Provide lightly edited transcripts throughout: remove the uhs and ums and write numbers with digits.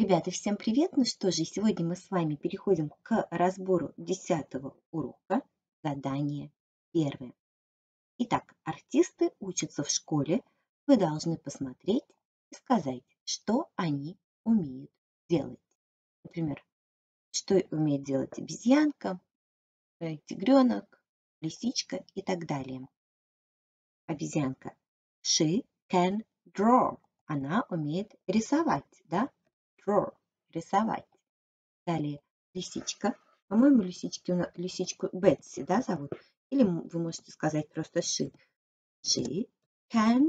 Ребята, всем привет! Ну что же, сегодня мы с вами переходим к разбору 10-го урока, задание первое. Итак, артисты учатся в школе. Вы должны посмотреть и сказать, что они умеют делать. Например, что умеет делать обезьянка, тигренок, лисичка и так далее. Обезьянка. She can draw. Она умеет рисовать, да? Draw. Рисовать. Далее лисичка. По-моему, лисичку Бетси, да, зовут? Или вы можете сказать просто she. She can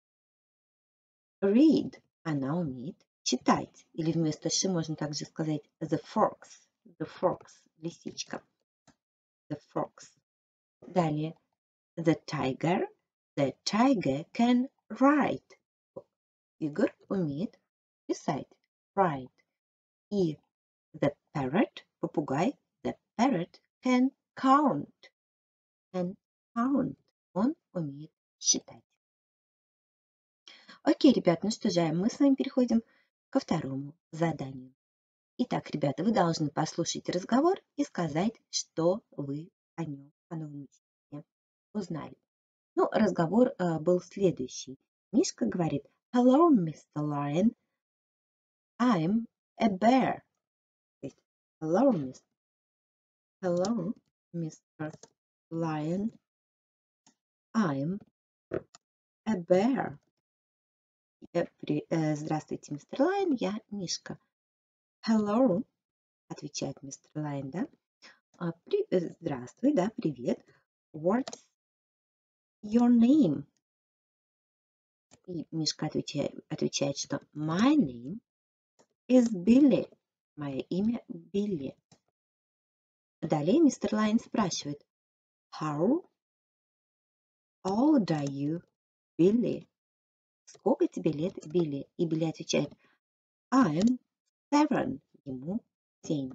read. Она умеет читать. Или вместо she можно также сказать the fox. The fox. Лисичка. The fox. Далее the tiger. The tiger can write. Тигр умеет писать. Write. И the parrot, попугай, the parrot can count. Can count. Он умеет считать. Окей, ребят, ну что же, мы с вами переходим ко второму заданию. Итак, ребята, вы должны послушать разговор и сказать, что вы о нем, о новом языке узнали. Ну, разговор был следующий. Мишка говорит: Hello, Mr. Lion. I'm a bear. Hello, Mr. Lion. I'm a bear. Здравствуйте, мистер Лайн, я Мишка. Hello, отвечает мистер Лайн, да? Здравствуй, да, привет. What's your name? И Мишка отвечает, что my name is Billy. Мое имя Билли. Далее мистер Лайн спрашивает: How old are you, Billy? Сколько тебе лет, Билли? И Билли отвечает: I'm 7. Ему 7.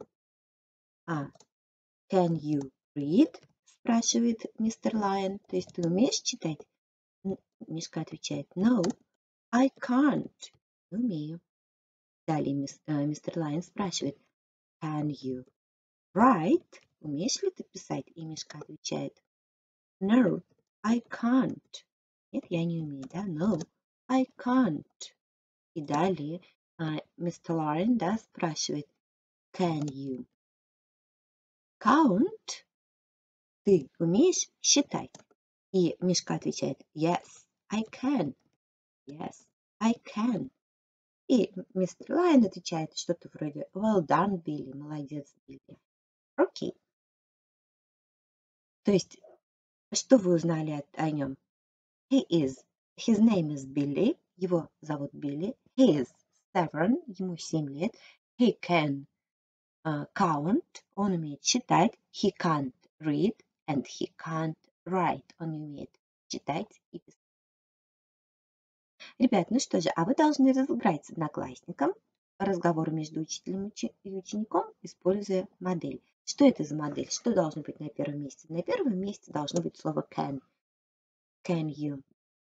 Can you read? Спрашивает мистер Лайон. То есть ты умеешь читать? Мишка отвечает: No, I can't. Не умею. Далее мистер Лайон спрашивает: Can you write? Умеешь ли ты писать? И Мишка отвечает: No, I can't. Нет, я не умею, да? No, I can't. И далее мистер Лайон, да, спрашивает: Can you count? Ты умеешь считать? И Мишка отвечает: Yes, I can. Yes, I can. И мистер Лайон отвечает что-то вроде Well done, Билли. Молодец, Билли. Окей. То есть, что вы узнали о нем? His name is Billy. Его зовут Билли. He is 7. Ему 7 лет. He can count. Он умеет считать. He can't read. And he can't write. Он не умеет читать и писать. Ребят, ну что же, а вы должны разыграть с одноклассником разговор между учителем и учеником, используя модель. Что это за модель? Что должно быть на первом месте? На первом месте должно быть слово can. Can you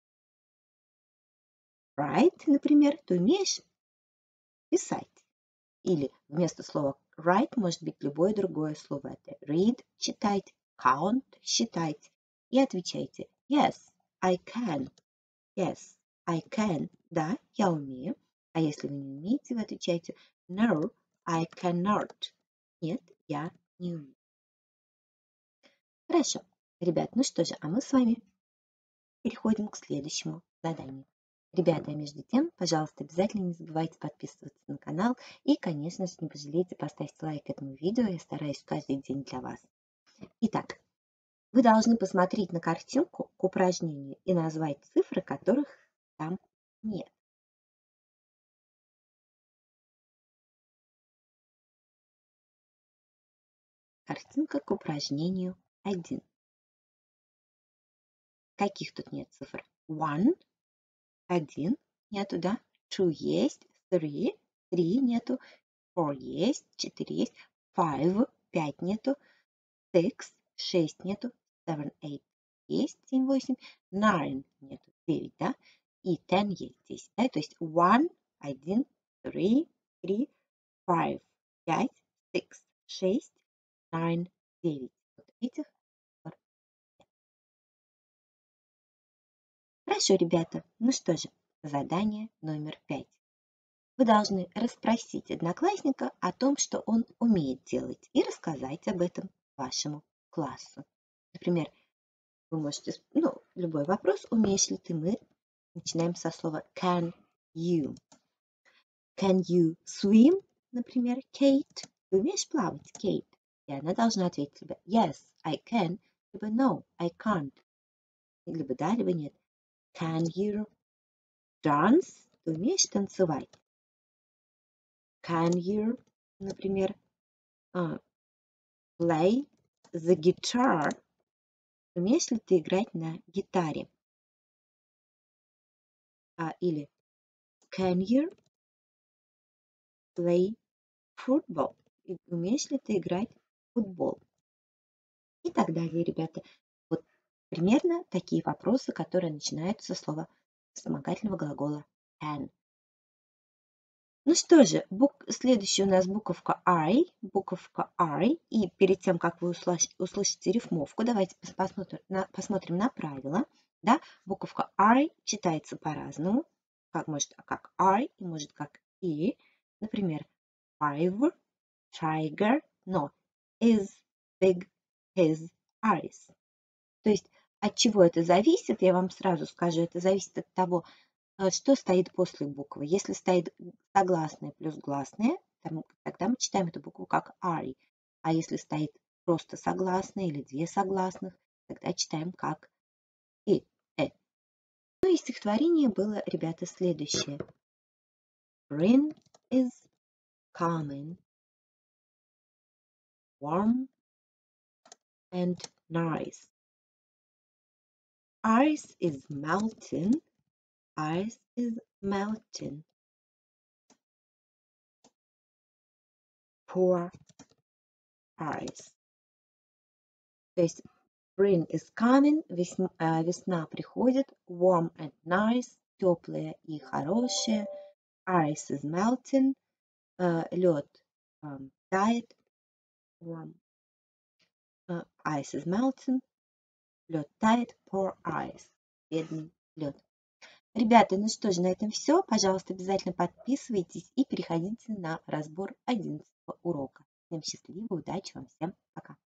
write, например? Ты умеешь писать? Или вместо слова write может быть любое другое слово. Это read, читать, count, считать. И отвечайте yes, I can. Yes, I can. Да, я умею. А если вы не умеете, вы отвечаете No, I cannot. Нет, я не умею. Хорошо. Ребят, ну что же, а мы с вами переходим к следующему заданию. Ребята, а между тем, пожалуйста, обязательно не забывайте подписываться на канал и, конечно же, не пожалейте поставить лайк этому видео. Я стараюсь каждый день для вас. Итак, вы должны посмотреть на картинку к упражнению и назвать цифры, которых там нет. Картинка к упражнению 1. Каких тут нет цифр? 1, 1 нету, да? 2 есть, 3 нету, 4 есть, 4 есть, 5, 5 нету, 6 нету, 7, 8 есть, 7, 8, 9 нету, 9, да? И 10 есть здесь, да? То есть 1, 1, 3, 5, 5, 6, 6, 9, 9. Вот этих цифр. Хорошо, ребята. Ну что же, задание номер 5. Вы должны расспросить одноклассника о том, что он умеет делать, и рассказать об этом вашему классу. Например, вы можете, любой вопрос, умеешь ли ты, мы начинаем со слова can you. Can you swim? Например, Kate. Ты умеешь плавать, Kate? И она должна ответить тебе yes, I can, либо no, I can't. Либо да, либо нет. Can you dance? Ты умеешь танцевать? Can you, например, play the guitar? Умеешь ли ты играть на гитаре? Или can you play football? Умеешь ли ты играть в футбол? И так далее, ребята. Вот примерно такие вопросы, которые начинаются со слова вспомогательного глагола can. Ну что же, следующая у нас буковка I. Буковка I. И перед тем, как вы услышите рифмовку, давайте посмотрим на правила. Да? Буковка I читается по-разному. Может как I и может как И. Например, five, tiger, но is big his eyes. То есть от чего это зависит, я вам сразу скажу, это зависит от того, что стоит после буквы. Если стоит согласная плюс гласная, тогда мы читаем эту букву как I. А если стоит просто согласная или две согласных, тогда читаем как И. Ну и стихотворение было, ребята, следующее. Spring is coming, warm and nice. Ice is melting, ice is melting. Pour ice. То есть spring is coming, весна приходит, warm and nice, теплая и хорошая. Ice is melting, лед тает. Warm. Ice is melting, лед тает. Pour ice. Бедный лед. Ребята, ну что же, на этом все. Пожалуйста, обязательно подписывайтесь и переходите на разбор 11 урока. Всем счастливо, удачи вам, всем пока.